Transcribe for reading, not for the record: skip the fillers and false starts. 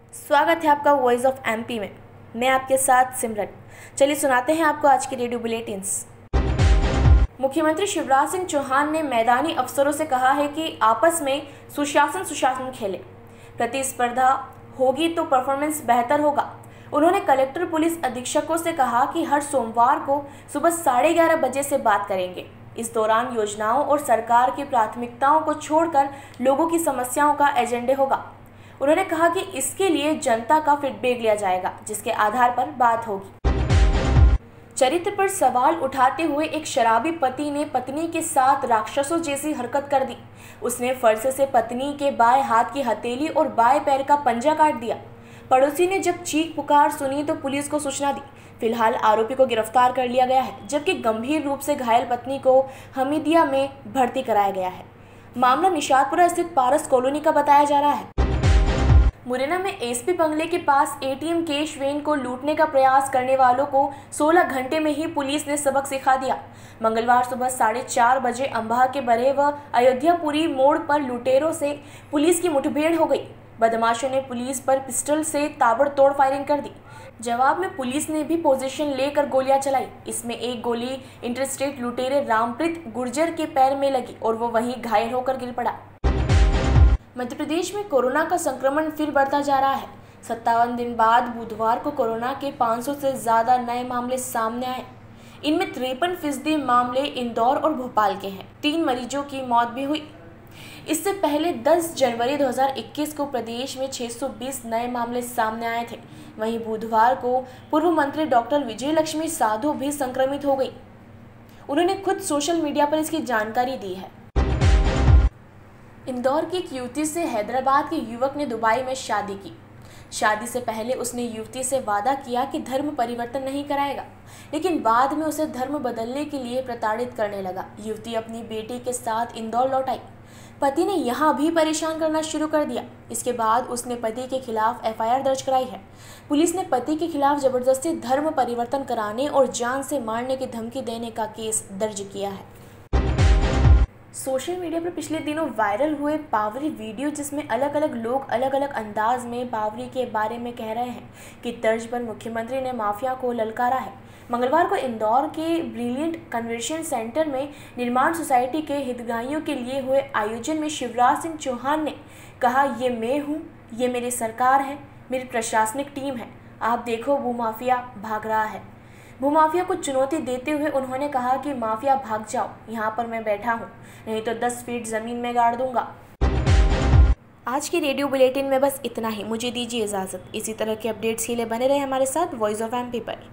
स्वागत है आपका वॉइस ऑफ एमपी में। मैं आपके साथ सिमरन। चलिए सुनाते हैं आपको आज के रेडियो बुलेटिन्स। मुख्यमंत्री शिवराज सिंह चौहान ने मैदानी अफसरों से कहा है कि आपस में सुशासन खेलें। प्रतिस्पर्धा होगी तो परफॉर्मेंस बेहतर होगा। उन्होंने कलेक्टर पुलिस अधीक्षकों से कहा कि हर सोमवार को सुबह 11:30 बजे से बात करेंगे। इस दौरान योजनाओं और सरकार की प्राथमिकताओं को छोड़कर लोगों की समस्याओं का एजेंडे होगा। उन्होंने कहा कि इसके लिए जनता का फीडबैक लिया जाएगा, जिसके आधार पर बात होगी। चरित्र पर सवाल उठाते हुए एक शराबी पति ने पत्नी के साथ राक्षसों जैसी हरकत कर दी। उसने फरसे से पत्नी के बाएं हाथ की हथेली और बाएं पैर का पंजा काट दिया। पड़ोसी ने जब चीख पुकार सुनी तो पुलिस को सूचना दी। फिलहाल आरोपी को गिरफ्तार कर लिया गया है, जबकि गंभीर रूप से घायल पत्नी को हमीदिया में भर्ती कराया गया है। मामला निशातपुरा स्थित पारस कॉलोनी का बताया जा रहा है। मुरैना में एसपी बंगले के पास एटीएम कैश वैन को लूटने का प्रयास करने वालों को 16 घंटे में ही पुलिस ने सबक सिखा दिया। मंगलवार सुबह 4:30 बजे अंबाह के बरे व अयोध्यापुरी मोड़ पर लुटेरों से पुलिस की मुठभेड़ हो गई। बदमाशों ने पुलिस पर पिस्टल से ताबड़तोड़ फायरिंग कर दी। जवाब में पुलिस ने भी पोजीशन लेकर गोलियां चलाई। इसमें एक गोली इंटरस्टेट लुटेरे रामप्रीत गुर्जर के पैर में लगी और वो वहीं घायल होकर गिर पड़ा। मध्य प्रदेश में कोरोना का संक्रमण फिर बढ़ता जा रहा है। 57 दिन बाद बुधवार को कोरोना के 500 से ज़्यादा नए मामले सामने आए। इनमें 53% मामले इंदौर और भोपाल के हैं। 3 मरीजों की मौत भी हुई। इससे पहले 10 जनवरी 2021 को प्रदेश में 620 नए मामले सामने आए थे। वहीं बुधवार को पूर्व मंत्री डॉक्टर विजयलक्ष्मी साधो भी संक्रमित हो गई। उन्होंने खुद सोशल मीडिया पर इसकी जानकारी दी है। इंदौर की एक युवती से हैदराबाद के युवक ने दुबई में शादी की। शादी से पहले उसने युवती से वादा किया कि धर्म परिवर्तन नहीं कराएगा, लेकिन बाद में उसे धर्म बदलने के लिए प्रताड़ित करने लगा। युवती अपनी बेटी के साथ इंदौर लौट आई। पति ने यहाँ भी परेशान करना शुरू कर दिया। इसके बाद उसने पति के खिलाफ एफआईआर दर्ज कराई है। पुलिस ने पति के खिलाफ जबरदस्ती धर्म परिवर्तन कराने और जान से मारने की धमकी देने का केस दर्ज किया है। सोशल मीडिया पर पिछले दिनों वायरल हुए बावरी वीडियो, जिसमें अलग अलग लोग अलग अलग अंदाज में बावरी के बारे में कह रहे हैं कि तर्ज पर मुख्यमंत्री ने माफिया को ललकारा है। मंगलवार को इंदौर के ब्रिलियंट कन्वेंशन सेंटर में निर्माण सोसाइटी के हितग्राहियों के लिए हुए आयोजन में शिवराज सिंह चौहान ने कहा, ये मैं हूँ, ये मेरी सरकार है, मेरी प्रशासनिक टीम है। आप देखो भूमाफिया भाग रहा है। भूमाफिया को चुनौती देते हुए उन्होंने कहा कि माफिया भाग जाओ, यहाँ पर मैं बैठा हूँ, नहीं तो 10 फीट जमीन में गाड़ दूंगा। आज की रेडियो बुलेटिन में बस इतना ही। मुझे दीजिए इजाज़त। इसी तरह के अपडेट्स के लिए बने रहे हमारे साथ वॉइस ऑफ एमपी पर।